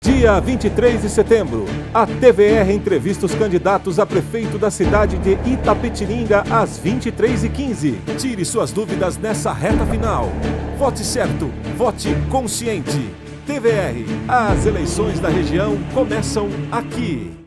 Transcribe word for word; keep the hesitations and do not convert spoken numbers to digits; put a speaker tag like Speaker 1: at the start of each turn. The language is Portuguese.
Speaker 1: Dia vinte e três de setembro, a T V R entrevista os candidatos a prefeito da cidade de Itapetininga às vinte e três e quinze. Tire suas dúvidas nessa reta final. Vote certo, vote consciente. T V R, as eleições da região começam aqui.